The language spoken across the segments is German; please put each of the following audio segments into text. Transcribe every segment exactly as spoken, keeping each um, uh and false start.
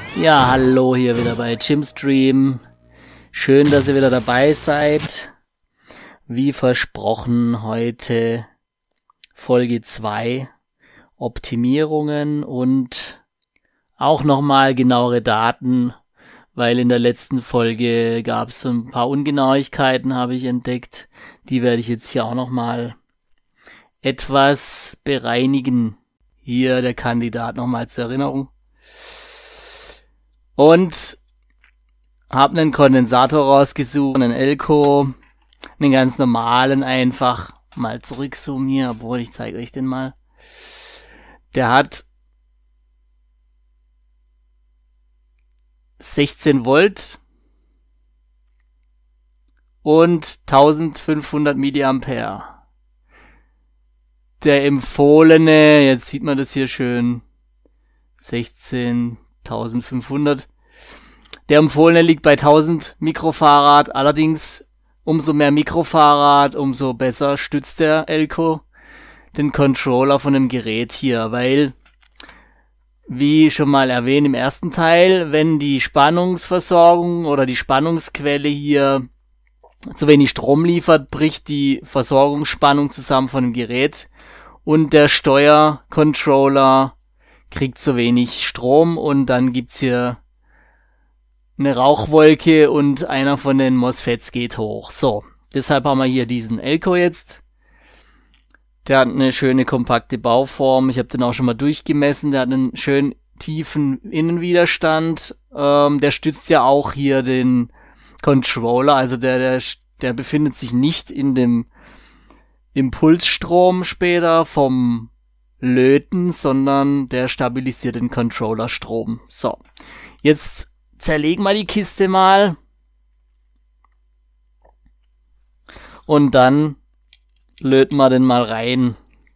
Ja, hallo hier wieder bei Jimstream. Schön, dass ihr wieder dabei seid. Wie versprochen, heute Folge zwei, Optimierungen und auch nochmal genauere Daten, weil in der letzten Folge gab es so ein paar Ungenauigkeiten, habe ich entdeckt. Die werde ich jetzt hier auch nochmal etwas bereinigen. Hier der Kandidat nochmal zur Erinnerung. Und habe einen Kondensator rausgesucht, einen Elco, einen ganz normalen einfach. Mal zurückzoomen hier, obwohl ich zeige euch den mal. Der hat sechzehn Volt und eintausendfünfhundert Milliampere. Der empfohlene, jetzt sieht man das hier schön, sechzehn, eintausendfünfhundert. Der empfohlene liegt bei tausend Mikrofarad, allerdings umso mehr Mikrofarad, umso besser stützt der Elco den Controller von dem Gerät hier, weil, wie schon mal erwähnt im ersten Teil, wenn die Spannungsversorgung oder die Spannungsquelle hier zu wenig Strom liefert, bricht die Versorgungsspannung zusammen von dem Gerät und der Steuercontroller kriegt zu wenig Strom und dann gibt's hier eine Rauchwolke und einer von den MOSFETs geht hoch. So, deshalb haben wir hier diesen Elco jetzt. Der hat eine schöne kompakte Bauform. Ich habe den auch schon mal durchgemessen. Der hat einen schön tiefen Innenwiderstand. Ähm, der stützt ja auch hier den Controller. Also der, der, der befindet sich nicht in dem Impulsstrom später vom Löten, sondern der stabilisiert den Controllerstrom. So, jetzt zerlegen wir die Kiste mal und dann löten wir den mal rein.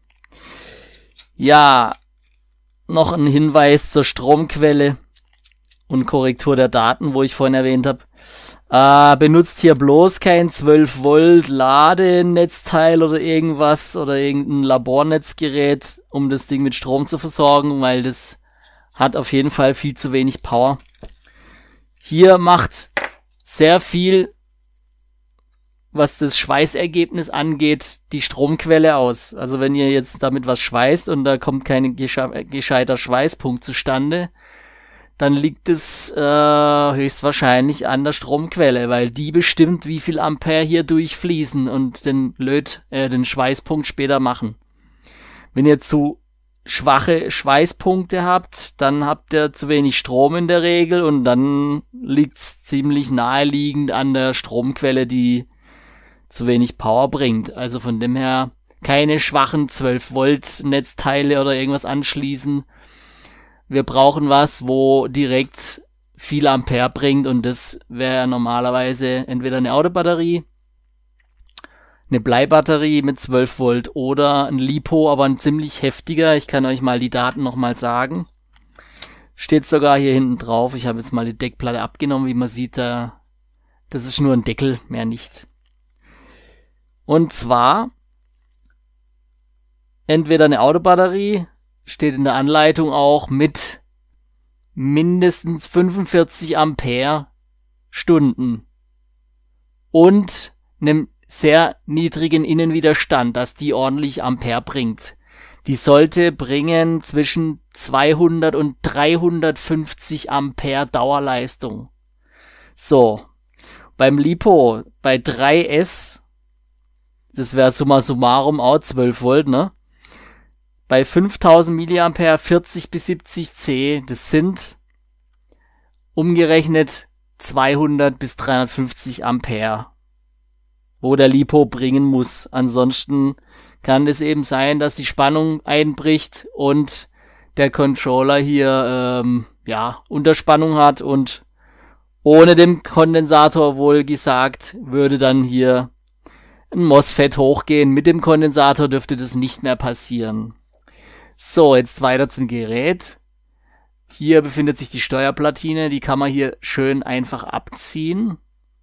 Ja, noch ein Hinweis zur Stromquelle und Korrektur der Daten, wo ich vorhin erwähnt habe. Äh, benutzt hier bloß kein zwölf Volt Ladenetzteil oder irgendwas oder irgendein Labornetzgerät, um das Ding mit Strom zu versorgen, weil das hat auf jeden Fall viel zu wenig Power. Hier macht sehr viel, was das Schweißergebnis angeht, die Stromquelle aus. Also wenn ihr jetzt damit was schweißt und da kommt kein gesche gescheiter Schweißpunkt zustande, dann liegt es äh, höchstwahrscheinlich an der Stromquelle, weil die bestimmt, wie viel Ampere hier durchfließen und den Löt, äh, den Schweißpunkt später machen. Wenn ihr zu schwache Schweißpunkte habt, dann habt ihr zu wenig Strom in der Regel und dann liegt's ziemlich naheliegend an der Stromquelle, die zu wenig Power bringt. Also von dem her keine schwachen zwölf Volt Netzteile oder irgendwas anschließen. Wir brauchen was, wo direkt viel Ampere bringt und das wäre normalerweise entweder eine Autobatterie, eine Bleibatterie mit zwölf Volt oder ein LiPo, aber ein ziemlich heftiger. Ich kann euch mal die Daten nochmal sagen. Steht sogar hier hinten drauf. Ich habe jetzt mal die Deckplatte abgenommen, wie man sieht, da, das ist nur ein Deckel, mehr nicht. Und zwar entweder eine Autobatterie, steht in der Anleitung auch, mit mindestens fünfundvierzig Ampere Stunden und einem sehr niedrigen Innenwiderstand, dass die ordentlich Ampere bringt. Die sollte bringen zwischen zweihundert und dreihundertfünfzig Ampere Dauerleistung. So, beim LiPo bei drei S, das wäre summa summarum auch zwölf Volt, ne? Bei fünftausend Milliampere vierzig bis siebzig C, das sind umgerechnet zweihundert bis dreihundertfünfzig Ampere, wo der LiPo bringen muss. Ansonsten kann es eben sein, dass die Spannung einbricht und der Controller hier ähm, ja Unterspannung hat und ohne den Kondensator, wohl gesagt, würde dann hier ein MOSFET hochgehen. Mit dem Kondensator dürfte das nicht mehr passieren. So, jetzt weiter zum Gerät. Hier befindet sich die Steuerplatine, die kann man hier schön einfach abziehen.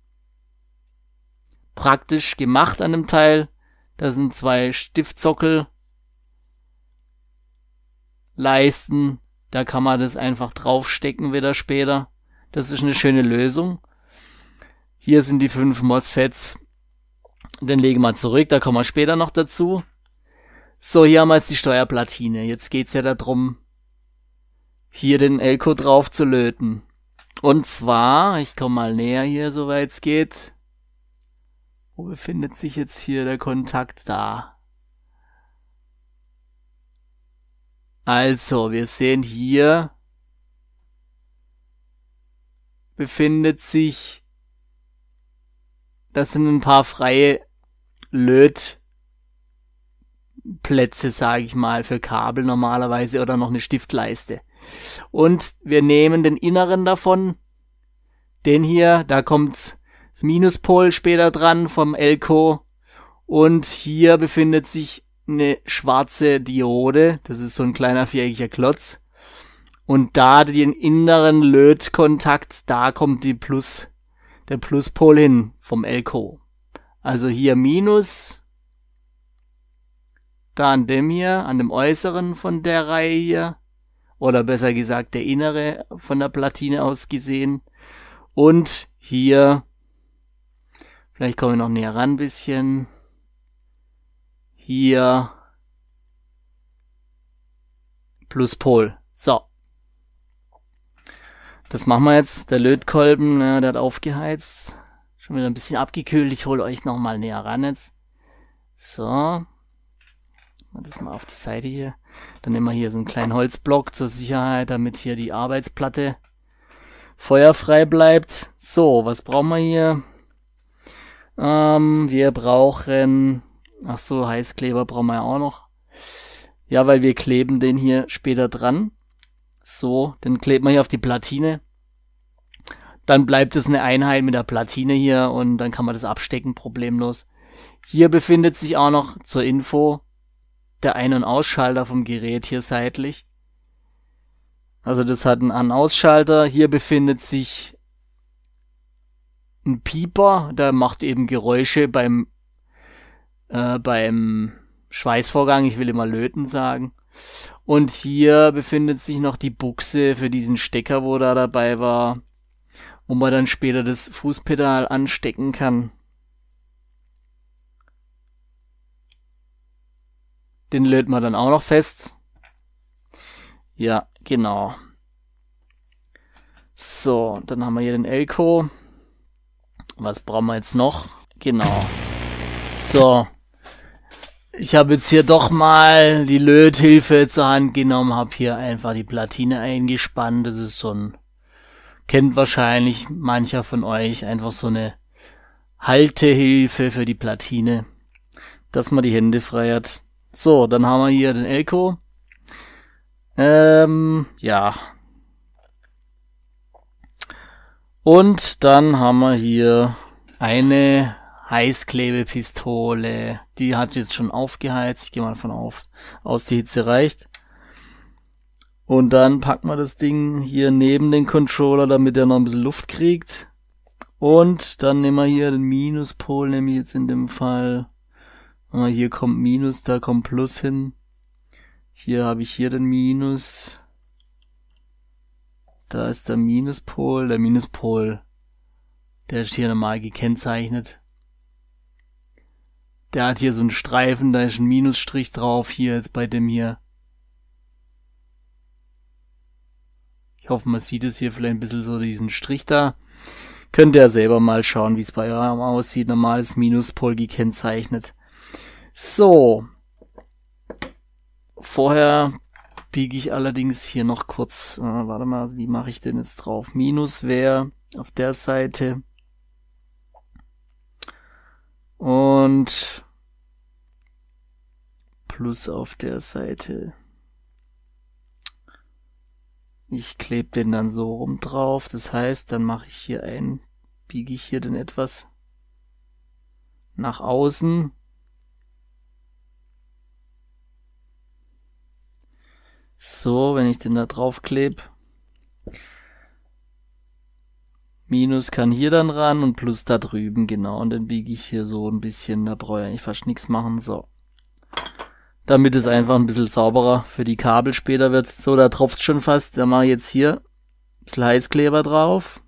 Praktisch gemacht an dem Teil. Da sind zwei Stiftsockel, Leisten, Da kann man das einfach draufstecken wieder später. Das ist eine schöne Lösung. Hier sind die fünf MOSFETs. Den legen wir zurück, da kommen wir später noch dazu. So, hier haben wir jetzt die Steuerplatine. Jetzt geht's ja darum, hier den Elko drauf zu löten. Und zwar, ich komme mal näher hier, soweit es geht. Wo befindet sich jetzt hier der Kontakt? Da. Also, wir sehen hier, befindet sich, das sind ein paar freie Lötplätze, sage ich mal, für Kabel normalerweise oder noch eine Stiftleiste. Und wir nehmen den inneren davon, den hier, da kommt das Minuspol später dran vom Elko und hier befindet sich eine schwarze Diode, das ist so ein kleiner viereckiger Klotz und da den inneren Lötkontakt, da kommt die Plus, der Pluspol hin vom Elko. Also hier Minus, da an dem hier, an dem äußeren von der Reihe hier, oder besser gesagt der innere von der Platine aus gesehen. Und hier, vielleicht kommen wir noch näher ran ein bisschen, hier Pluspol. So. Das machen wir jetzt. Der Lötkolben, ja, der hat aufgeheizt. Schon wieder ein bisschen abgekühlt. Ich hole euch nochmal näher ran jetzt. So. Das mal auf die Seite hier. Dann nehmen wir hier so einen kleinen Holzblock zur Sicherheit, damit hier die Arbeitsplatte feuerfrei bleibt. So, was brauchen wir hier? Ähm, wir brauchen, ach so, Heißkleber brauchen wir ja auch noch. Ja, weil wir kleben den hier später dran. So, den kleben wir hier auf die Platine. Dann bleibt es eine Einheit mit der Platine hier und dann kann man das abstecken, problemlos. Hier befindet sich auch noch zur Info der Ein- und Ausschalter vom Gerät hier seitlich. Also das hat einen An- und Ausschalter. Hier befindet sich ein Pieper, der macht eben Geräusche beim äh, beim Schweißvorgang. Ich will immer löten sagen. Und hier befindet sich noch die Buchse für diesen Stecker, wo da dabei war, wo man dann später das Fußpedal anstecken kann. Den löten wir dann auch noch fest. Ja, genau. So, dann haben wir hier den Elko. Was brauchen wir jetzt noch? Genau. So. Ich habe jetzt hier doch mal die Löthilfe zur Hand genommen, habe hier einfach die Platine eingespannt. Das ist so ein, kennt wahrscheinlich mancher von euch, einfach so eine Haltehilfe für die Platine, dass man die Hände frei hat. So, dann haben wir hier den Elko. Ähm, ja. Und dann haben wir hier eine Heißklebepistole. Die hat jetzt schon aufgeheizt. Ich gehe mal davon auf, aus, die Hitze reicht. Und dann packen wir das Ding hier neben den Controller, damit er noch ein bisschen Luft kriegt. Und dann nehmen wir hier den Minuspol, nämlich jetzt in dem Fall. Hier kommt Minus, da kommt Plus hin. Hier habe ich hier den Minus. Da ist der Minuspol. Der Minuspol, der ist hier normal gekennzeichnet. Der hat hier so einen Streifen, da ist ein Minusstrich drauf. Hier ist bei dem hier. Ich hoffe, man sieht es hier vielleicht ein bisschen so, diesen Strich da. Könnt ihr ja selber mal schauen, wie es bei eurem aussieht. Normales Minuspol gekennzeichnet. So, vorher biege ich allerdings hier noch kurz, äh, warte mal, wie mache ich denn jetzt drauf? Minus wäre auf der Seite und Plus auf der Seite. Ich klebe den dann so rum drauf, das heißt, dann mache ich hier ein, biege ich hier den etwas nach außen. So, wenn ich den da drauf klebe. Minus kann hier dann ran und Plus da drüben, genau. Und dann biege ich hier so ein bisschen, da brauche ich eigentlich fast nichts machen. So. damit es einfach ein bisschen sauberer für die Kabel später wird. So, da tropft schon fast. Da mache ich jetzt hier ein bisschen Heißkleber drauf.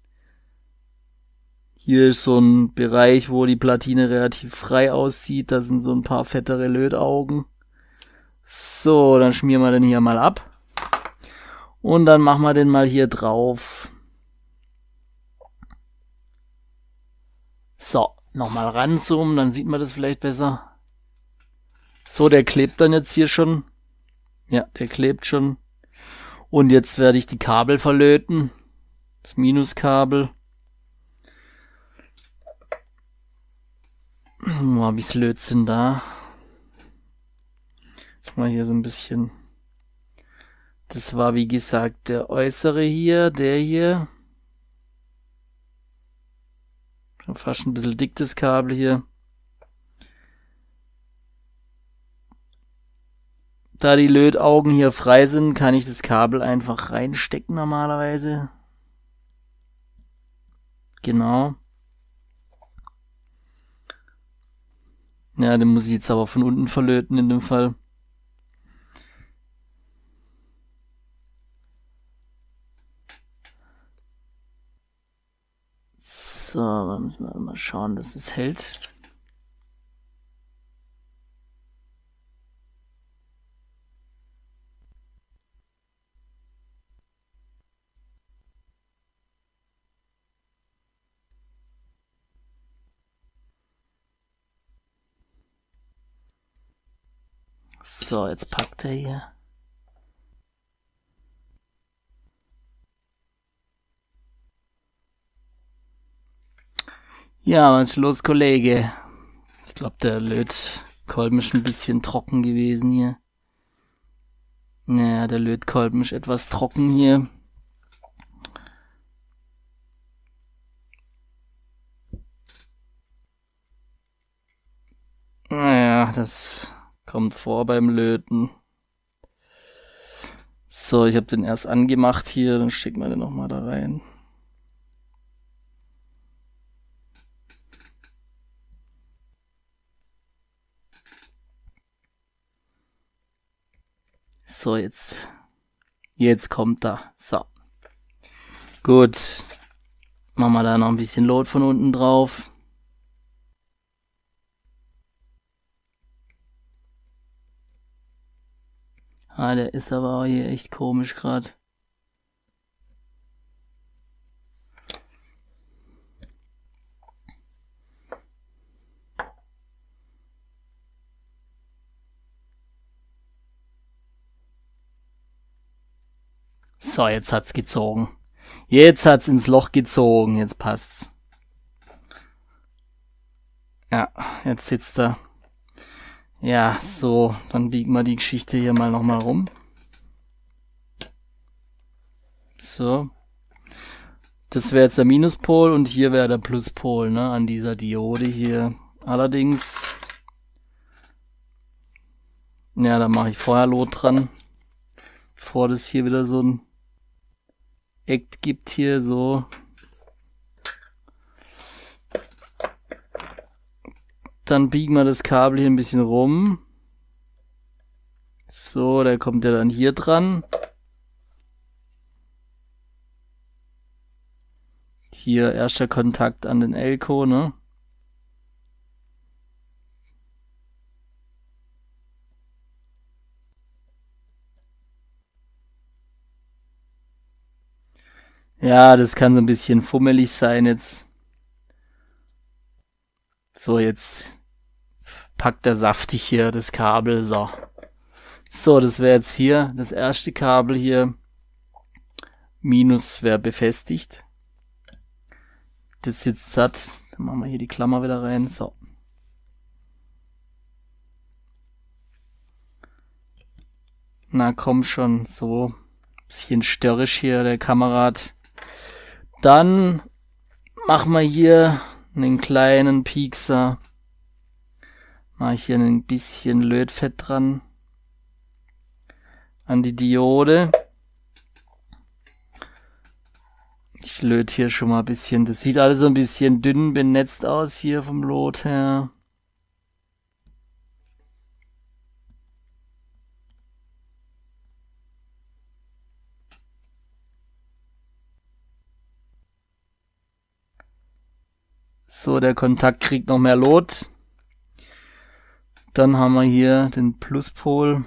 Hier ist so ein Bereich, wo die Platine relativ frei aussieht. Da sind so ein paar fettere Lötaugen. So, dann schmieren wir den hier mal ab. Und dann machen wir den mal hier drauf. So, nochmal ranzoomen, dann sieht man das vielleicht besser. So, der klebt dann jetzt hier schon. Ja, der klebt schon. Und jetzt werde ich die Kabel verlöten. Das Minuskabel. Wo habe ich das Lötzinn da? Mal hier so ein bisschen. Das war wie gesagt der äußere hier, der hier. Fast ein bisschen dick das Kabel hier. Da die Lötaugen hier frei sind, kann ich das Kabel einfach reinstecken normalerweise. Genau. Ja, den muss ich jetzt aber von unten verlöten in dem Fall. So, dann müssen wir mal schauen, dass es hält. So, jetzt packt er hier. Ja, was ist los, Kollege? Ich glaube, der Lötkolben ist ein bisschen trocken gewesen hier. Naja, der Lötkolben ist etwas trocken hier. Naja, das kommt vor beim Löten. So, ich habe den erst angemacht hier, dann stecken wir den nochmal da rein. So, jetzt, jetzt kommt er. So. Gut. Machen wir da noch ein bisschen Lot von unten drauf. Ah, der ist aber auch hier echt komisch gerade. So, jetzt hat's gezogen. Jetzt hat's ins Loch gezogen. Jetzt passt's. Ja, jetzt sitzt er. Ja, so, dann biegen wir die Geschichte hier mal nochmal rum. So. Das wäre jetzt der Minuspol und hier wäre der Pluspol, ne, an dieser Diode hier. Allerdings, ja, da mache ich vorher Lot dran, bevor das hier wieder so ein Act gibt hier, so. Dann biegen wir das Kabel hier ein bisschen rum. So, da kommt er dann hier dran. Hier erster Kontakt an den Elko, ne? Ja, das kann so ein bisschen fummelig sein jetzt. So, jetzt packt er saftig hier das Kabel. So, so das wäre jetzt hier das erste Kabel hier. Minus wäre befestigt. Das sitzt satt. Dann machen wir hier die Klammer wieder rein. So. Na komm schon, so. Bisschen störrisch hier, der Kamerad. Dann machen wir hier einen kleinen Piekser. Mache ich hier ein bisschen Lötfett dran. An die Diode. Ich löte hier schon mal ein bisschen. Das sieht alles so ein bisschen dünn benetzt aus hier vom Lot her. So, der Kontakt kriegt noch mehr Lot. Dann haben wir hier den Pluspol.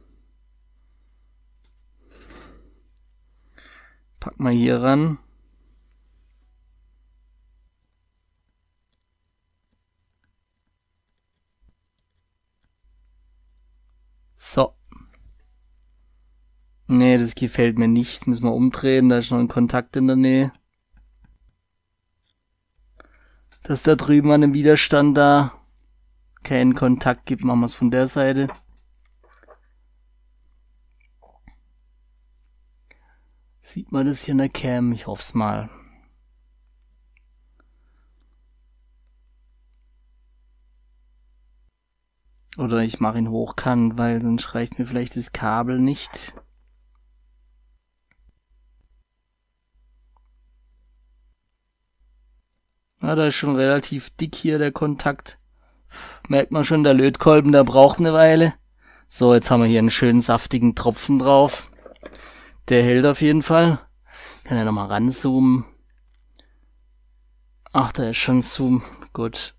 Packen wir hier ran. So. Nee, das gefällt mir nicht. Müssen wir umdrehen, da ist noch ein Kontakt in der Nähe. Dass da drüben an dem Widerstand da keinen Kontakt gibt, machen wir es von der Seite. Sieht man das hier in der Cam? Ich hoffe es mal. Oder ich mache ihn hochkant, weil sonst reicht mir vielleicht das Kabel nicht. Ja, da ist schon relativ dick hier der Kontakt. Merkt man schon, der Lötkolben, der braucht eine Weile. So, jetzt haben wir hier einen schönen saftigen Tropfen drauf. Der hält auf jeden Fall. Kann ja nochmal ranzoomen. Ach, da ist schon Zoom. Gut.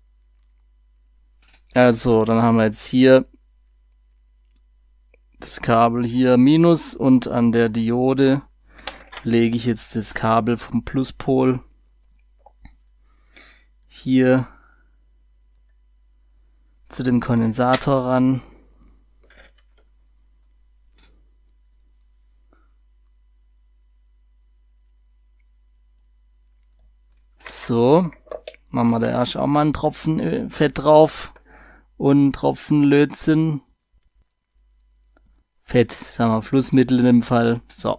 Also, dann haben wir jetzt hier das Kabel hier Minus und an der Diode lege ich jetzt das Kabel vom Pluspol hier zu dem Kondensator ran. So, machen wir da erst auch mal einen Tropfen Fett drauf und einen Tropfen Lötzinn. Fett, sagen wir Flussmittel in dem Fall. So.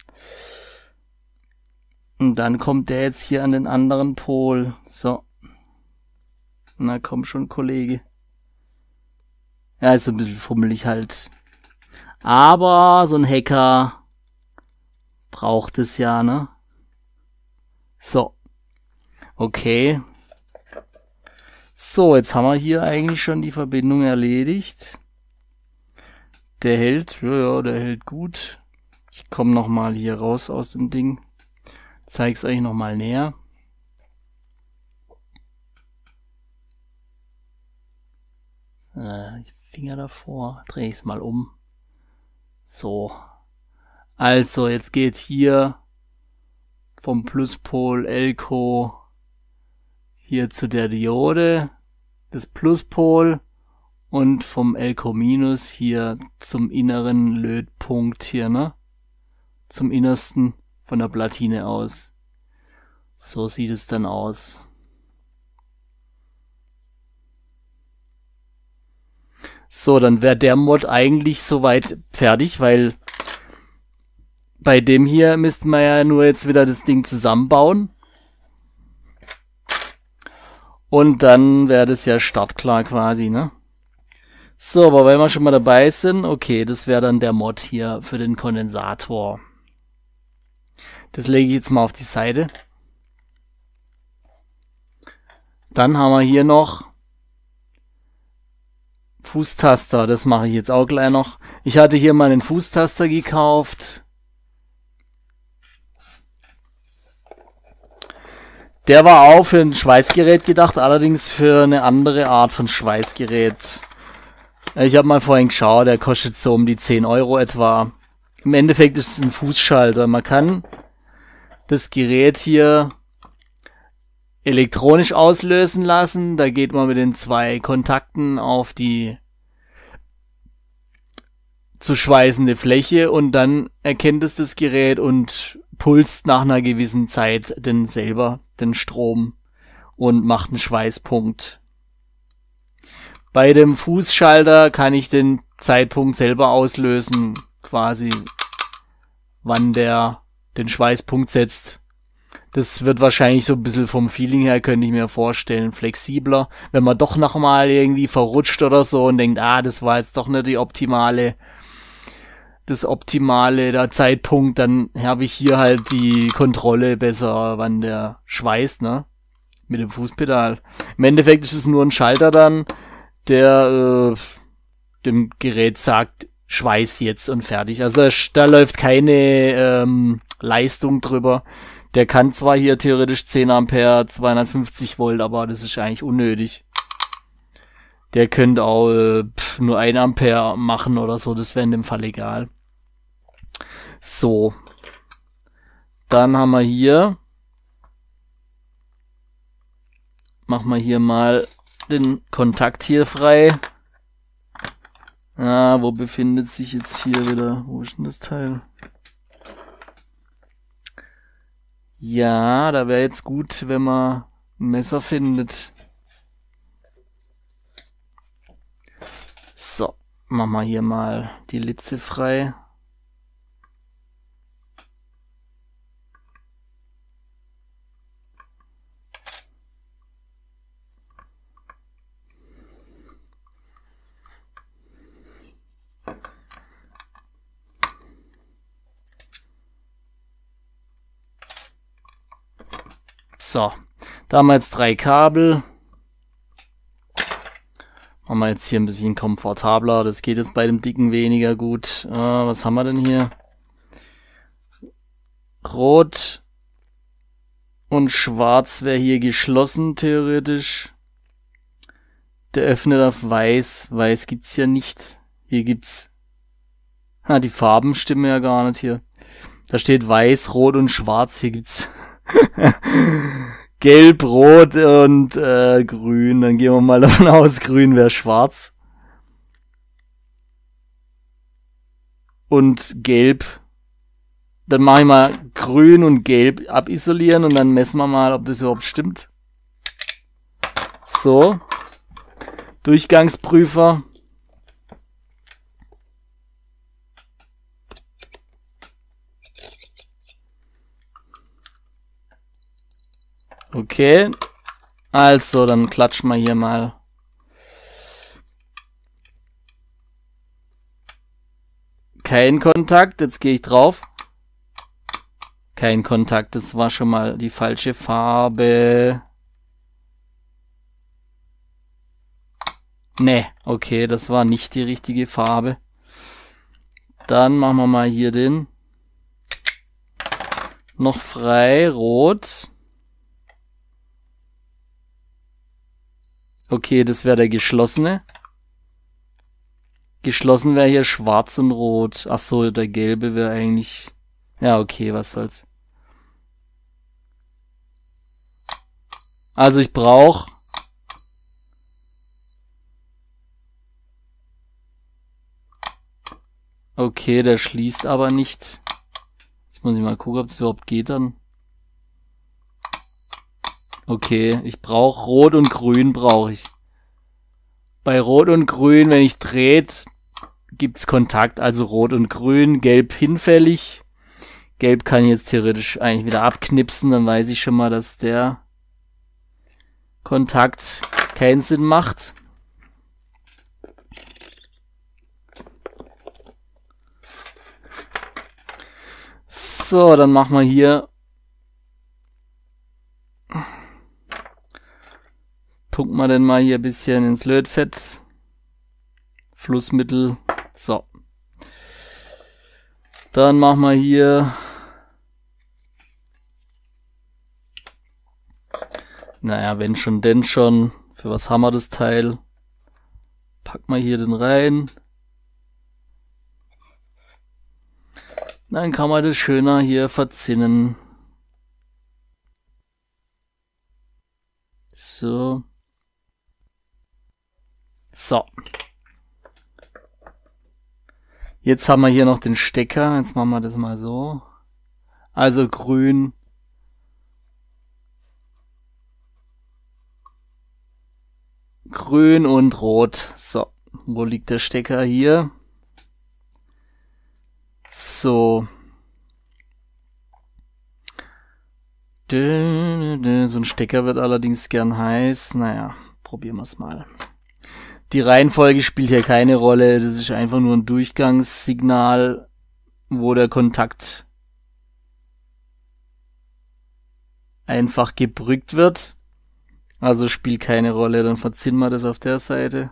Und dann kommt der jetzt hier an den anderen Pol. So. Na komm schon, Kollege. Ja, ist so ein bisschen fummelig halt. Aber so ein Hacker braucht es ja, ne? So. Okay. So, jetzt haben wir hier eigentlich schon die Verbindung erledigt. Der hält, ja, ja, der hält gut. Ich komme nochmal hier raus aus dem Ding. Zeig's euch nochmal näher. Äh, Finger davor, drehe ich es mal um. So. Also, jetzt geht hier vom Pluspol Elko hier zu der Diode, das Pluspol, und vom Elko Minus hier zum inneren Lötpunkt hier, ne? Zum innersten von der Platine aus. So sieht es dann aus. So, dann wäre der Mod eigentlich soweit fertig, weil bei dem hier müssten wir ja nur jetzt wieder das Ding zusammenbauen. Und dann wäre das ja startklar quasi, ne? So, aber wenn wir schon mal dabei sind, okay, das wäre dann der Mod hier für den Kondensator. Das lege ich jetzt mal auf die Seite. Dann haben wir hier noch Fußtaster, das mache ich jetzt auch gleich noch. Ich hatte hier mal einen Fußtaster gekauft. Der war auch für ein Schweißgerät gedacht, allerdings für eine andere Art von Schweißgerät. Ich habe mal vorhin geschaut, der kostet so um die zehn Euro etwa. Im Endeffekt ist es ein Fußschalter. Man kann das Gerät hier elektronisch auslösen lassen. Da geht man mit den zwei Kontakten auf die zu schweißende Fläche und dann erkennt es das Gerät und pulst nach einer gewissen Zeit den selber den Strom und macht einen Schweißpunkt. Bei dem Fußschalter kann ich den Zeitpunkt selber auslösen, quasi wann der den Schweißpunkt setzt. Das wird wahrscheinlich so ein bisschen vom Feeling her, könnte ich mir vorstellen, flexibler. Wenn man doch nochmal irgendwie verrutscht oder so und denkt, ah, das war jetzt doch nicht die optimale, das optimale der Zeitpunkt, dann habe ich hier halt die Kontrolle besser, wann der schweißt, ne? Mit dem Fußpedal. Im Endeffekt ist es nur ein Schalter dann, der äh, dem Gerät sagt, schweiß jetzt und fertig. Also da, da läuft keine ähm, Leistung drüber. Der kann zwar hier theoretisch zehn Ampere, zweihundertfünfzig Volt, aber das ist eigentlich unnötig. Der könnte auch äh, pff, nur ein Ampere machen oder so, das wäre in dem Fall egal. So. Dann haben wir hier, machen wir hier mal den Kontakt hier frei. Ah, wo befindet sich jetzt hier wieder, wo ist denn das Teil? Ja, da wäre jetzt gut, wenn man ein Messer findet. So, machen wir hier mal die Litze frei. So, da haben wir jetzt drei Kabel. Machen wir jetzt hier ein bisschen komfortabler. Das geht jetzt bei dem dicken weniger gut. Äh, was haben wir denn hier? Rot und Schwarz wäre hier geschlossen, theoretisch. Der öffnet auf Weiß. Weiß gibt's hier nicht. Hier gibt's... Ah, die Farben stimmen ja gar nicht hier. Da steht Weiß, Rot und Schwarz. Hier gibt's... Gelb, Rot und äh, Grün. Dann gehen wir mal davon aus, Grün wäre schwarz. Und Gelb. Dann mache ich mal Grün und Gelb abisolieren und dann messen wir mal, ob das überhaupt stimmt. So. Durchgangsprüfer. Okay, also dann klatschen wir hier mal. Kein Kontakt, jetzt gehe ich drauf. Kein Kontakt, das war schon mal die falsche Farbe. Ne, okay, das war nicht die richtige Farbe. Dann machen wir mal hier den noch frei, rot. Okay, das wäre der geschlossene. Geschlossen wäre hier schwarz und rot. Ach so, der gelbe wäre eigentlich... Ja, okay, was soll's. Also ich brauche... Okay, der schließt aber nicht. Jetzt muss ich mal gucken, ob es überhaupt geht dann. Okay, ich brauche Rot und Grün brauche ich. Bei Rot und Grün, wenn ich dreht, gibt's Kontakt, also Rot und Grün, Gelb hinfällig. Gelb kann ich jetzt theoretisch eigentlich wieder abknipsen, dann weiß ich schon mal, dass der Kontakt keinen Sinn macht. So, dann machen wir hier tunken wir den mal hier ein bisschen ins Lötfett. Flussmittel. So. Dann machen wir hier. Naja, wenn schon, denn schon. Für was haben wir das Teil? Packen wir hier den rein. Dann kann man das schöner hier verzinnen. So. So. Jetzt haben wir hier noch den Stecker. Jetzt machen wir das mal so. Also grün. Grün und rot. So. Wo liegt der Stecker? Hier. So. So ein Stecker wird allerdings gern heiß. Naja, probieren wir es mal. Die Reihenfolge spielt hier keine Rolle. Das ist einfach nur ein Durchgangssignal, wo der Kontakt einfach gebrückt wird. Also spielt keine Rolle. Dann verzinnen wir das auf der Seite.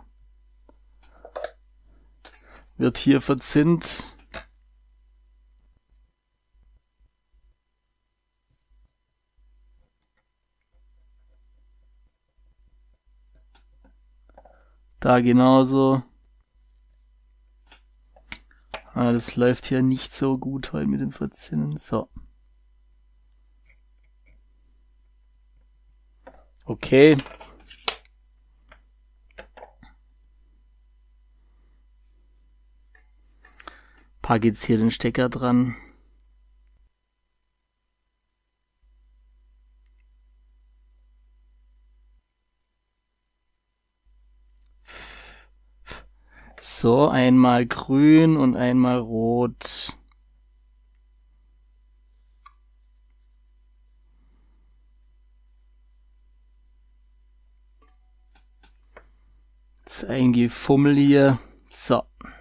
Wird hier verzinnt. Da genauso. Ah, das läuft hier nicht so gut heute mit den vierzehn. So. Okay. Pack jetzt hier den Stecker dran. So, einmal grün und einmal rot. Das ist ein Gefummel hier. So.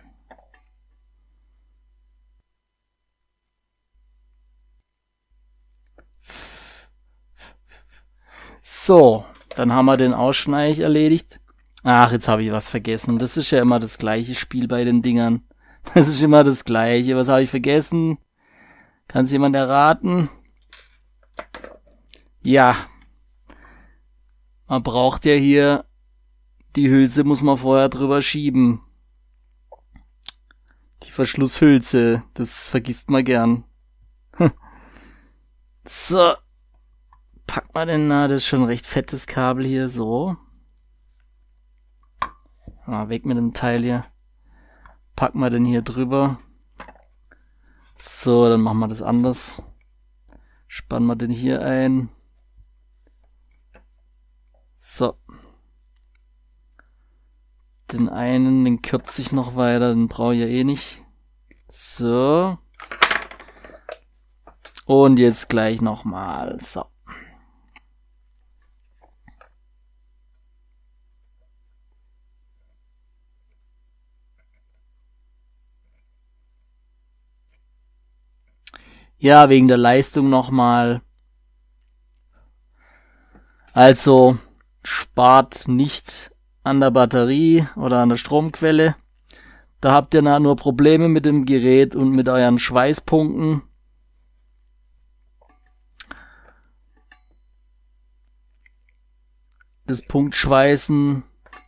So, dann haben wir den Ausschneid erledigt. Ach, jetzt habe ich was vergessen. Das ist ja immer das gleiche Spiel bei den Dingern. Das ist immer das gleiche. Was habe ich vergessen? Kann es jemand erraten? Ja. Man braucht ja hier, die Hülse muss man vorher drüber schieben. Die Verschlusshülse, das vergisst man gern. So. Pack mal den, na, das ist schon ein recht fettes Kabel hier, so. Ah, weg mit dem Teil hier. Packen wir den hier drüber. So, dann machen wir das anders. Spannen wir den hier ein. So. Den einen, den kürze ich noch weiter, den brauche ich ja eh nicht. So. Und jetzt gleich nochmal. So. Ja, wegen der Leistung nochmal. Also spart nicht an der Batterie oder an der Stromquelle. Da habt ihr nur Probleme mit dem Gerät und mit euren Schweißpunkten. Das Punktschweißen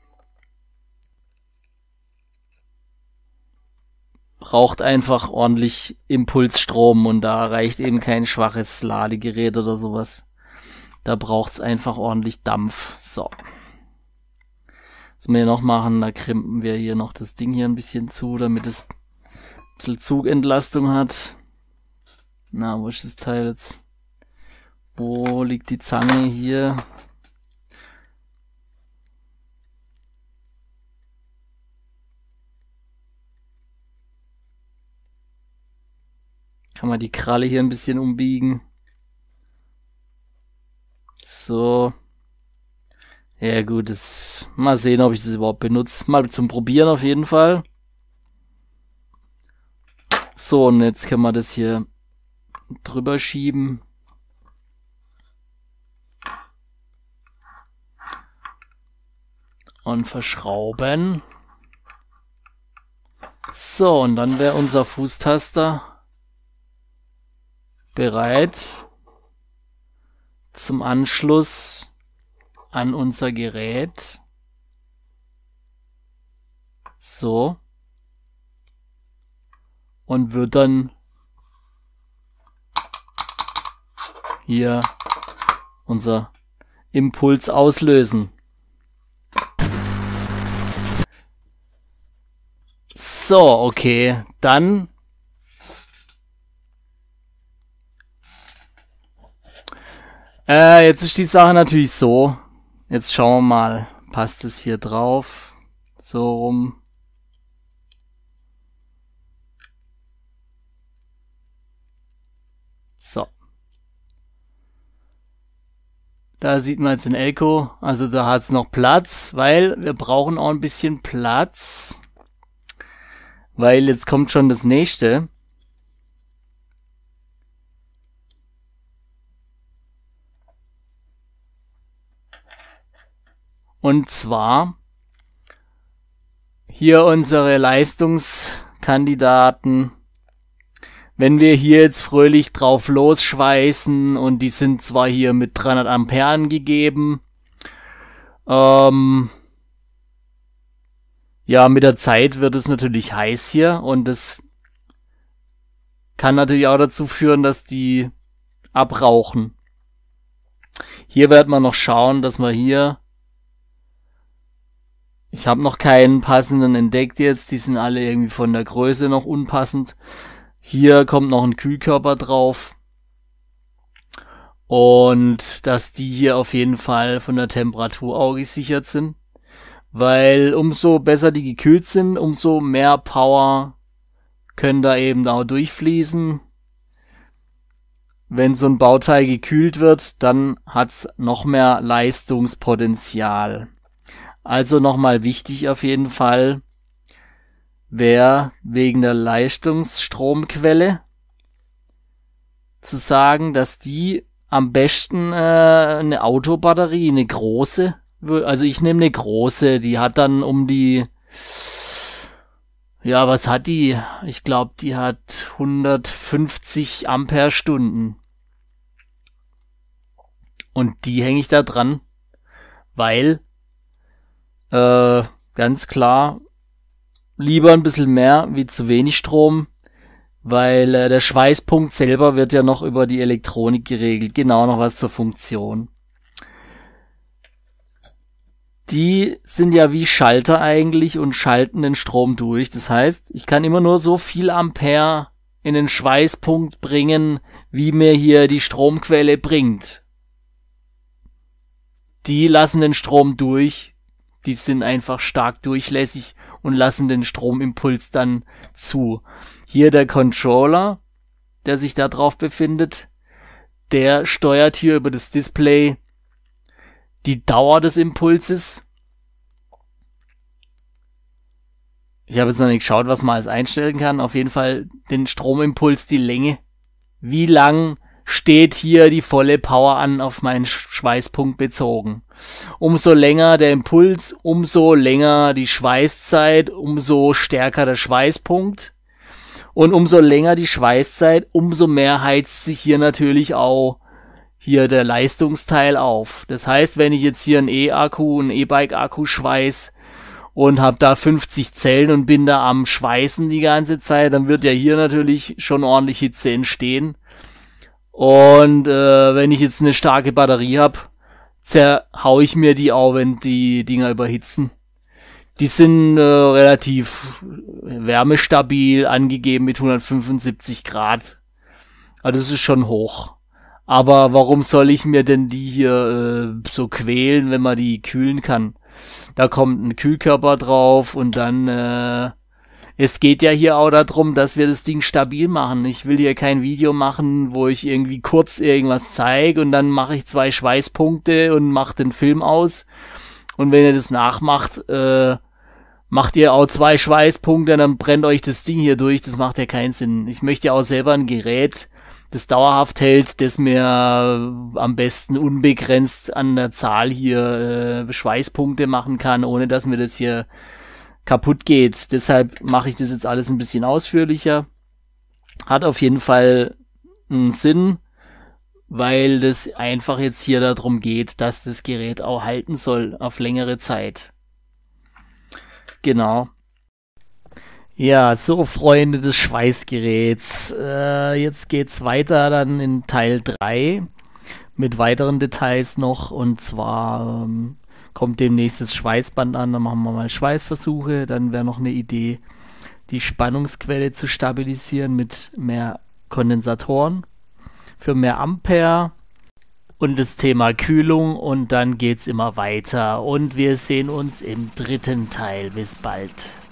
braucht einfach ordentlich Impulsstrom und da reicht eben kein schwaches Ladegerät oder sowas. Da braucht's einfach ordentlich Dampf. So. Was wir hier noch machen, da krimpen wir hier noch das Ding hier ein bisschen zu, damit es ein bisschen Zugentlastung hat. Na, wo ist das Teil jetzt? Wo liegt die Zange? Hier. Kann man die Kralle hier ein bisschen umbiegen. So. Ja gut, das, mal sehen, ob ich das überhaupt benutze. Mal zum Probieren auf jeden Fall. So, und jetzt können wir das hier drüber schieben. Und verschrauben. So, und dann wäre unser Fußtaster bereit zum Anschluss an unser Gerät. So. Und wird dann hier unser Impuls auslösen. So, okay. Dann Äh, jetzt ist die Sache natürlich so. Jetzt schauen wir mal. Passt es hier drauf? So rum. So. Da sieht man jetzt den Elko. Also da hat es noch Platz, weil wir brauchen auch ein bisschen Platz. Weil jetzt kommt schon das nächste. Und zwar hier unsere Leistungskandidaten. Wenn wir hier jetzt fröhlich drauf losschweißen und die sind zwar hier mit dreihundert Ampere angegeben, ähm, Ja, mit der Zeit wird es natürlich heiß hier und das kann natürlich auch dazu führen, dass die abrauchen. Hier wird man noch schauen, dass wir hier, ich habe noch keinen passenden entdeckt jetzt, die sind alle irgendwie von der Größe noch unpassend. Hier kommt noch ein Kühlkörper drauf und dass die hier auf jeden Fall von der Temperatur auch gesichert sind, weil umso besser die gekühlt sind, umso mehr Power können da eben auch durchfließen. Wenn so ein Bauteil gekühlt wird, dann hat's noch mehr Leistungspotenzial. Also nochmal wichtig auf jeden Fall, wäre wegen der Leistungsstromquelle zu sagen, dass die am besten äh, eine Autobatterie, eine große, also ich nehme eine große, die hat dann um die, ja, was hat die? Ich glaube, die hat hundertfünfzig Ampere-Stunden. Und die hänge ich da dran, weil, äh, ganz klar, lieber ein bisschen mehr wie zu wenig Strom, weil äh, der Schweißpunkt selber wird ja noch über die Elektronik geregelt. Genau, noch was zur Funktion. Die sind ja wie Schalter eigentlich und schalten den Strom durch. Das heißt, ich kann immer nur so viel Ampere in den Schweißpunkt bringen, wie mir hier die Stromquelle bringt. Die lassen den Strom durch. Die sind einfach stark durchlässig und lassen den Stromimpuls dann zu. Hier der Controller, der sich da drauf befindet, der steuert hier über das Display die Dauer des Impulses. Ich habe jetzt noch nicht geschaut, was man alles einstellen kann. Auf jeden Fall den Stromimpuls, die Länge. Wie lang steht hier die volle Power an auf meinen Schweißpunkt bezogen? Umso länger der Impuls, umso länger die Schweißzeit, umso stärker der Schweißpunkt. Und umso länger die Schweißzeit, umso mehr heizt sich hier natürlich auch hier der Leistungsteil auf. Das heißt, wenn ich jetzt hier einen E-Akku, einen E-Bike-Akku schweiß und habe da fünfzig Zellen und bin da am Schweißen die ganze Zeit, dann wird ja hier natürlich schon ordentlich Hitze entstehen. Und äh, wenn ich jetzt eine starke Batterie habe, zerhau ich mir die auch, wenn die Dinger überhitzen. Die sind äh, relativ wärmestabil, angegeben mit hundertfünfundsiebzig Grad. Also das ist schon hoch. Aber warum soll ich mir denn die hier äh, so quälen, wenn man die kühlen kann? Da kommt ein Kühlkörper drauf und dann, äh, es geht ja hier auch darum, dass wir das Ding stabil machen. Ich will hier kein Video machen, wo ich irgendwie kurz irgendwas zeige und dann mache ich zwei Schweißpunkte und mache den Film aus. Und wenn ihr das nachmacht, äh, macht ihr auch zwei Schweißpunkte und dann brennt euch das Ding hier durch. Das macht ja keinen Sinn. Ich möchte ja auch selber ein Gerät, das dauerhaft hält, das mir am besten unbegrenzt an der Zahl hier äh, Schweißpunkte machen kann, ohne dass mir das hier kaputt geht. Deshalb mache ich das jetzt alles ein bisschen ausführlicher. Hat auf jeden Fall einen Sinn, weil das einfach jetzt hier darum geht, dass das Gerät auch halten soll auf längere Zeit. Genau. Ja, so Freunde des Schweißgeräts, äh, jetzt geht's weiter dann in Teil drei mit weiteren Details noch, und zwar ähm, kommt demnächst das Schweißband an, dann machen wir mal Schweißversuche, dann wäre noch eine Idee, die Spannungsquelle zu stabilisieren mit mehr Kondensatoren für mehr Ampere und das Thema Kühlung, und dann geht's immer weiter und wir sehen uns im dritten Teil. Bis bald.